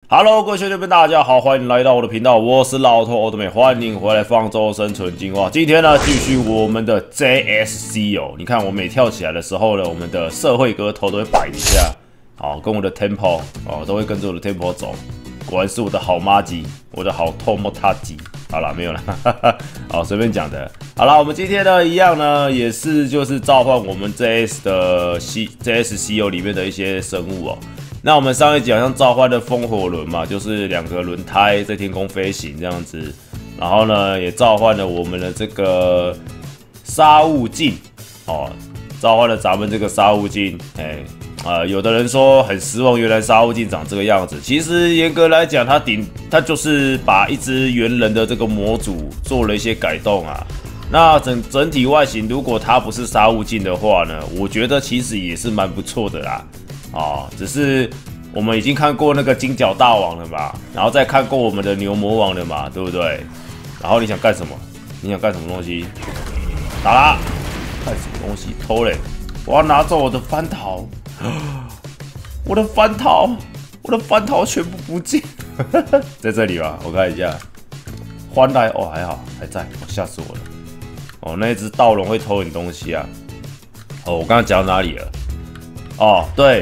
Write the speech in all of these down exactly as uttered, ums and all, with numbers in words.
Hello， 各位兄弟们，大家好，欢迎来到我的频道，我是老头欧德美，欢迎回来方舟生存进化。今天呢，继续我们的 J S C 哦。你看我每跳起来的时候呢，我们的社会哥头都会摆一下，好，跟我的 tempo 哦，都会跟着我的 tempo 走。果然是我的好妈鸡，我的好 Tomotaji。好啦，没有啦，好，随便讲的。好啦，我们今天呢，一样呢，也是就是召唤我们 J S 的 C J S C 里面的一些生物哦。那我们上一集好像召唤的风火轮嘛，就是两个轮胎在天空飞行这样子。然后呢，也召唤了我们的这个沙悟镜，哦，召唤了咱们这个沙悟镜，哎。呃，有的人说很失望，原来沙悟镜长这个样子。其实严格来讲，它顶它就是把一只猿人的这个模组做了一些改动啊。那整整体外形，如果它不是沙悟镜的话呢，我觉得其实也是蛮不错的啦。哦，只是我们已经看过那个金角大王了嘛，然后再看过我们的牛魔王了嘛，对不对？然后你想干什么？你想干什么东西？打啦！干什么东西？偷嘞！我要拿走我的番桃。我的番桃，我的番桃全部不见，在这里吧，我看一下，欢来哦，还好还在，哦，吓死我了。哦，那一只盗龙会偷你东西啊。哦，我刚刚讲到哪里了？哦，对，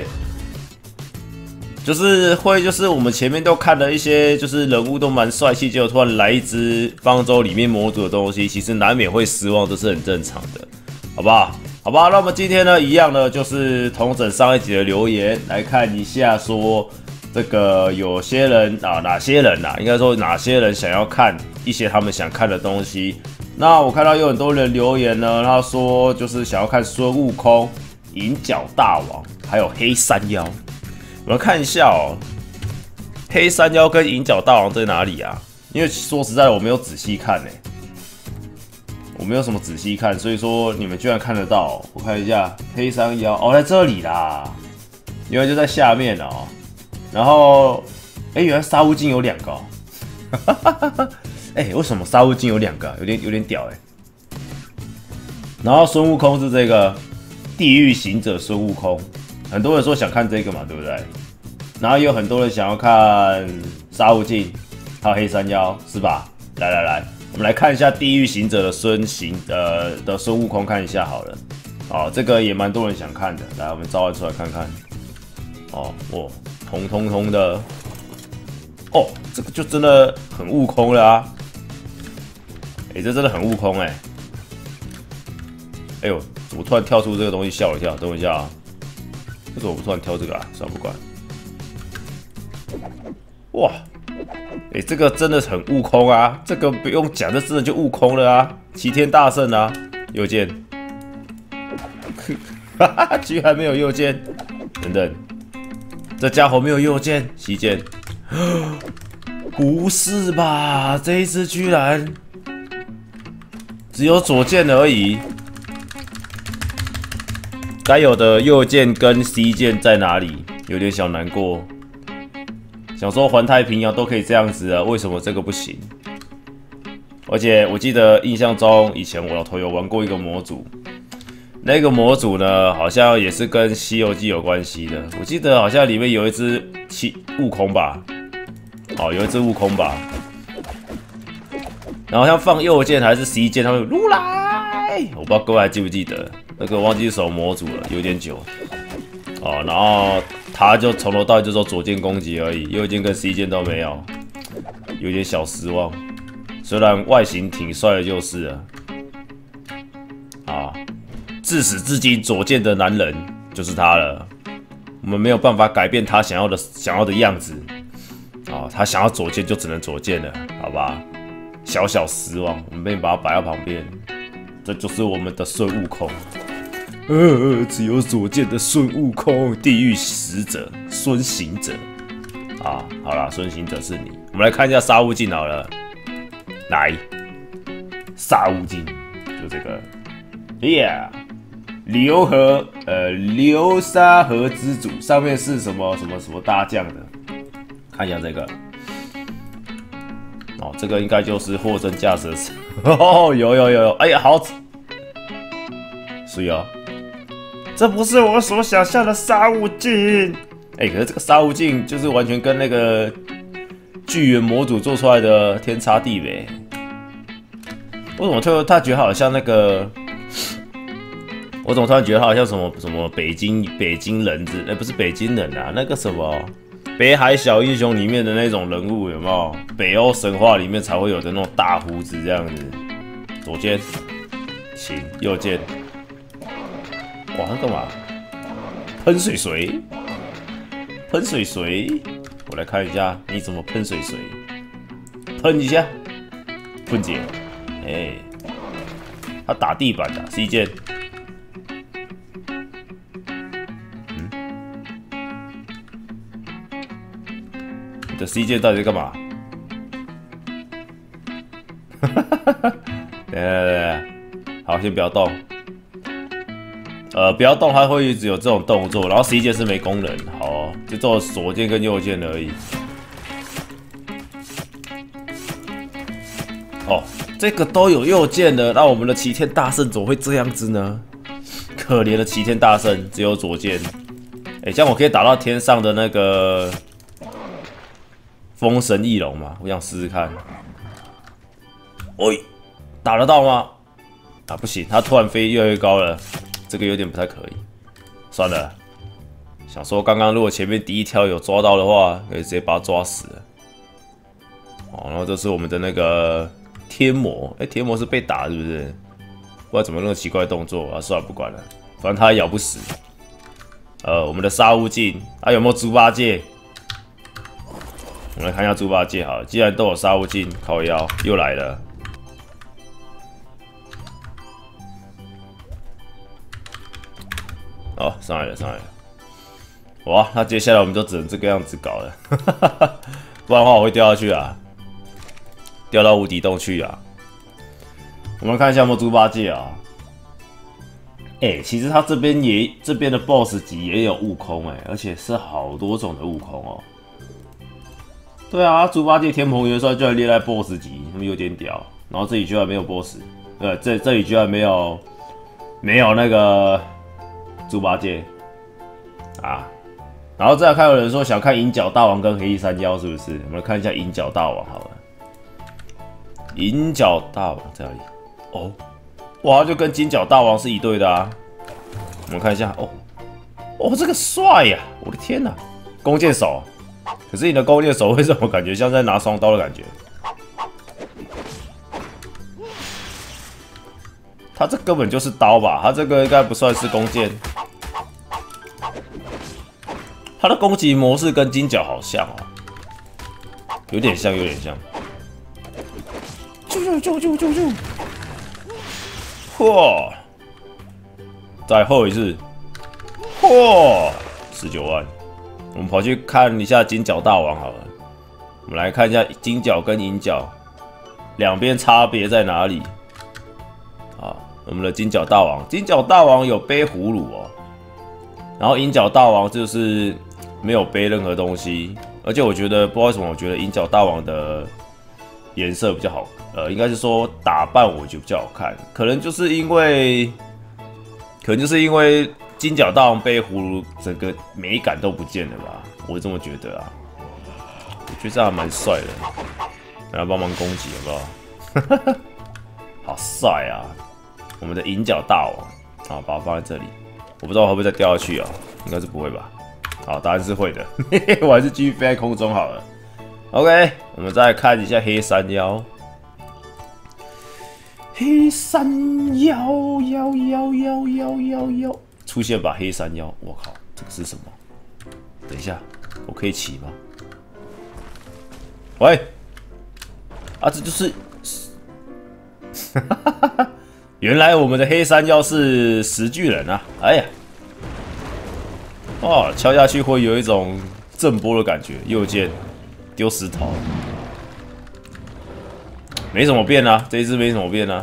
就是会，就是我们前面都看了一些，就是人物都蛮帅气，结果突然来一只方舟里面模组的东西，其实难免会失望，这是很正常的，好不好？好吧，那么今天呢，一样呢，就是统整上一集的留言来看一下，说这个有些人啊，哪些人啊，应该说哪些人想要看一些他们想看的东西。那我看到有很多人留言呢，他说就是想要看孙悟空、银角大王，还有黑山妖。我们看一下哦，黑山妖跟银角大王在哪里啊？因为说实在的，我没有仔细看呢、欸。我没有什么仔细看，所以说你们居然看得到。我看一下黑山妖，哦，在这里啦，原来就在下面哦。然后，哎、欸，原来沙悟净有两个、哦，哎、欸，为什么沙悟净有两个？有点有点屌哎、欸。然后孙悟空是这个地狱行者孙悟空，很多人说想看这个嘛，对不对？然后也有很多人想要看沙悟净，还有黑山妖，是吧？来来来。我们来看一下地狱行者的孙行呃的孙悟空，看一下好了。哦，这个也蛮多人想看的，来，我们召唤出来看看。哦，哦，红彤彤的。哦，这个就真的很悟空了啊！哎、欸，这真的很悟空哎、欸。哎呦，怎么突然跳出这个东西吓我一跳？等我一下啊，为什么我突然挑这个啊？算了不管。哇！哎、欸，这个真的很悟空啊！这个不用讲，这真的就悟空了啊！齐天大圣啊，右键，哈哈，居然没有右键，等等，这家伙没有右键，西键，不是吧？这一只居然只有左键而已，该有的右键跟 C 键在哪里？有点小难过。想说环太平洋都可以这样子了，为什么这个不行？而且我记得印象中，以前我老头有玩过一个模组，那个模组呢，好像也是跟《西游记》有关系的。我记得好像里面有一只悟空吧，哦，有一只悟空吧。然后好像放右键还是 C 键，他们如来，我不知道各位还记不记得，那个忘记什么模组了，有点久。哦，然后他就从头到尾就做左键攻击而已，右键跟 C 键都没有，有点小失望。虽然外形挺帅的，就是了。啊，自始至今左键的男人就是他了。我们没有办法改变他想要的想要的样子。啊，他想要左键就只能左键了，好吧？小小失望，我们没把他摆到旁边。这就是我们的孙悟空。呃，只有左键的孙悟空，地狱使者孙行者啊，好啦，孙行者是你。我们来看一下沙悟净好了，来，沙悟净就这个 ，Yeah， 流河呃流沙河之主，上面是什么什么什么大将的？看一下这个，哦，这个应该就是货真价实的，哦，有有有有，哎呀，好，是哦。这不是我所想象的沙悟净。哎、欸，可是这个沙悟净就是完全跟那个巨猿模组做出来的天差地别。为什么突他觉得好像那个？我怎么突然觉得他好像什么什么北京北京人之，哎、欸，不是北京人啊，那个什么北海小英雄里面的那种人物有没有？北欧神话里面才会有的那种大胡子这样子。左键，行，右键。哇，他干嘛？喷水水，喷水水。我来看一下你怎么喷水水，喷一下，喷姐，哎、欸，他打地板的 C 键。这 C 键到底在干嘛？等等等，好，先不要动。呃，不要动，它会一直有这种动作。然后 C 键是没功能，好、哦，就做左键跟右键而已。哦，这个都有右键的，那我们的齐天大圣怎么会这样子呢？可怜的齐天大圣只有左键。哎，这样我可以打到天上的那个。风神翼龙嘛，我想试试看。喂，打得到吗？啊，不行，它突然飞越来越高了，这个有点不太可以。算了，想说刚刚如果前面第一条有抓到的话，可以直接把它抓死了。哦，然后这是我们的那个天魔，哎、欸，天魔是被打是不是？不知道怎么那么奇怪的动作啊，算了，不管了，反正它咬不死。呃，我们的沙悟净，啊，有没有猪八戒？我们来看一下猪八戒好了，既然都有沙悟净，靠腰又来了。哦，上来了，上来了。哇，那接下来我们就只能这个样子搞了，不然的话我会掉下去啊，掉到无底洞去啊。我们来看一下有没有猪八戒啊。哎、欸，其实他这边也这边的 boss 级也有悟空哎、欸，而且是好多种的悟空哦。对啊，猪八戒天蓬元帅居然列在 boss 级，他们有点屌。然后这里居然没有 boss， 对，这这里居然没有没有那个猪八戒啊。然后再来看有人说想看银角大王跟黑衣山妖，是不是？我们来看一下银角大王好了。银角大王在哪里？哦，哇，就跟金角大王是一对的啊。我们看一下，哦，哦，这个帅呀！我的天哪，弓箭手。可是你的弓箭手为什么感觉像在拿双刀的感觉？他这根本就是刀吧？他这个应该不算是弓箭。他的攻击模式跟金角好像哦，有点像，有点像。啾啾啾啾啾啾！嚯！再后一次！嚯！十九万。我们跑去看一下金角大王好了。我们来看一下金角跟银角两边差别在哪里。啊，我们的金角大王，金角大王有背葫芦哦，然后银角大王就是没有背任何东西。而且我觉得不知道为什么，我觉得银角大王的颜色比较好，呃，应该是说打扮我觉得比较好看，可能就是因为，可能就是因为。金角大王背葫芦，整个美感都不见了吧？我这么觉得啊，我觉得这样蛮帅的。来帮忙攻击好不好？好帅啊！我们的银角大王，好，把它放在这里。我不知道会不会再掉下去啊？应该是不会吧？好，答案是会的。嘿嘿，我还是继续飞在空中好了。OK， 我们再来看一下黑山妖。黑山妖，妖妖妖妖妖妖。出现吧，黑山妖！我靠，这个是什么？等一下，我可以骑吗？喂，啊，这就是，原来我们的黑山妖是石巨人啊！哎呀，哦，敲下去会有一种震波的感觉。右键丢石头，没什么变啊，这一只没什么变啊。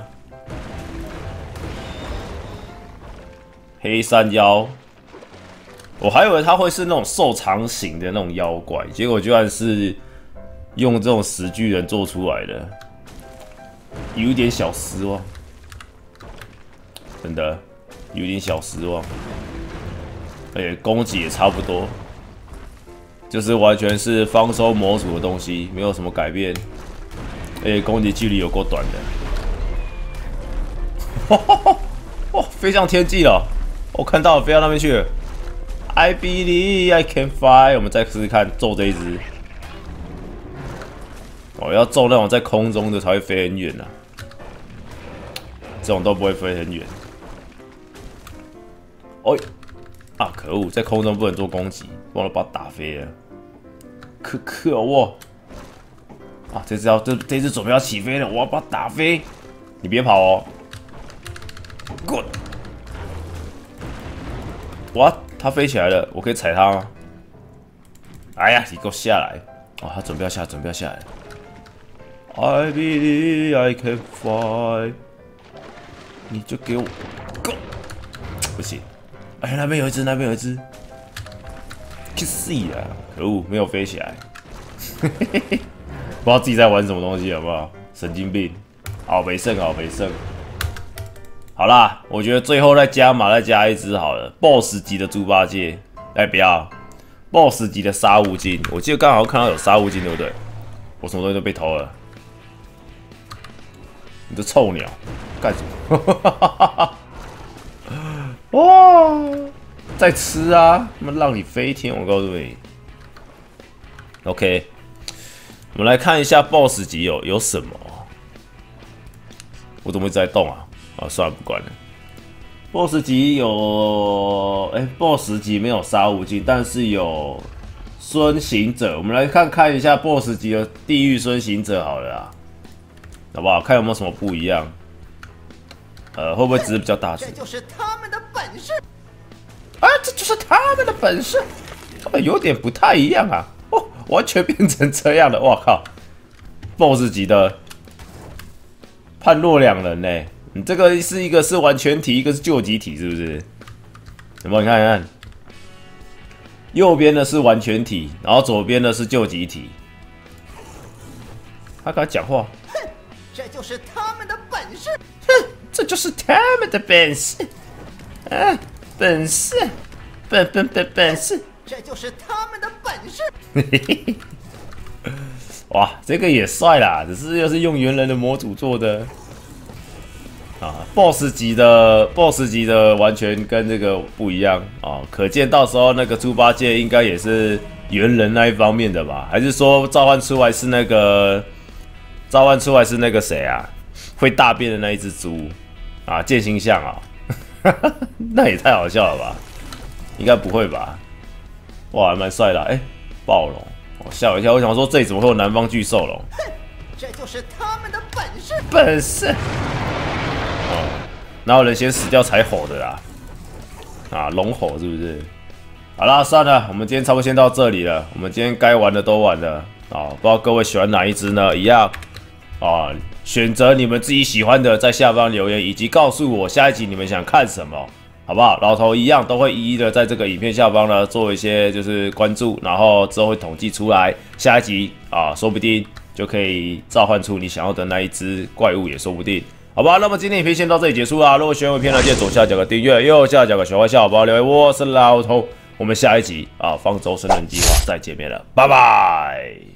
黑山妖，我还以为他会是那种瘦长型的那种妖怪，结果居然是用这种石巨人做出来的，有一点小失望，真的有点小失望。而且攻击也差不多， 就是完全是方舟模组的东西，没有什么改变，而且攻击距离有够短的。哇，飞上天际了！我、哦、看到了，飞到那边去了。I believe I can fly。我们再试试看揍这一只。哦，要揍那种在空中的才会飞很远啊，这种都不会飞很远。哦，啊，可恶，在空中不能做攻击，忘了把它打飞了。可可恶！啊，这只要这这只准备要起飞了，我要把它打飞。你别跑哦！滚！哇，它飞起来了，我可以踩它吗？哎呀，你给我下来！哦，它准备要下，准备要下来了。I believe I can fly。你就给我 go！ 不行！哎，那边有一只，那边有一只。去死啊！可恶，没有飞起来。不知道自己在玩什么东西，好不好？神经病！好没胜，好没胜。好啦，我觉得最后再加码，再加一只好了 ，boss 级的猪八戒。哎，不要 ，boss 级的沙悟净。我记得刚好看到有沙悟净，对不对？我什么东西都被偷了。你这臭鸟，干什么？哇！再吃啊！他妈让你飞天，我告诉你。OK， 我们来看一下 boss 级有有什么。我怎么一直在动啊？啊，算了，不管了。boss 级有，哎、欸、，boss 级没有沙悟净，但是有孙行者。我们来看看一下 boss 级的地狱孙行者好了啦，好不好？看有没有什么不一样。呃，会不会只是比较大只？ 这就是他们的本事。 啊，这就是他们的本事，他们有点不太一样啊！哦，完全变成这样了，我靠 ！boss 级的判若两人呢、欸。你这个是一个是完全体，一个是救急体，是不是？有没有？你看看，右边的是完全体，然后左边的是救急体。他跟他讲话， 哼，这就是他们的本事。 哼，这就是他们的本事。啊！本事，本本本本事， 这就是他们的本事。 哇，这个也帅啦，只是又是用猿人的模组做的啊 ，boss 级的 boss 级的完全跟这个不一样啊，可见到时候那个猪八戒应该也是猿人那一方面的吧？还是说召唤出来是那个召唤出来是那个谁啊？会大便的那一只猪啊，剑心像啊？那也太好笑了吧？应该不会吧？哇，还蛮帅的、啊，哎、欸，暴龙，我吓我一跳，我想说这里怎么会有南方巨兽龙？ 哼，这就是他们的本事。 本事，哦，哪有人先死掉才吼的啦？啊，龙吼是不是？好啦，算了，我们今天差不多先到这里了。我们今天该玩的都玩了啊，不知道各位喜欢哪一只呢？一样啊。选择你们自己喜欢的，在下方留言，以及告诉我下一集你们想看什么，好不好？老头一样都会一一的在这个影片下方呢做一些就是关注，然后之后会统计出来，下一集啊，说不定就可以召唤出你想要的那一只怪物，也说不定，好吧？那么今天影片先到这里结束啦。如果喜欢影片呢，记得左下角个订阅，右下角个小花笑，好不好？留言，我是老头，我们下一集啊，方舟生存计划再见面了，拜拜。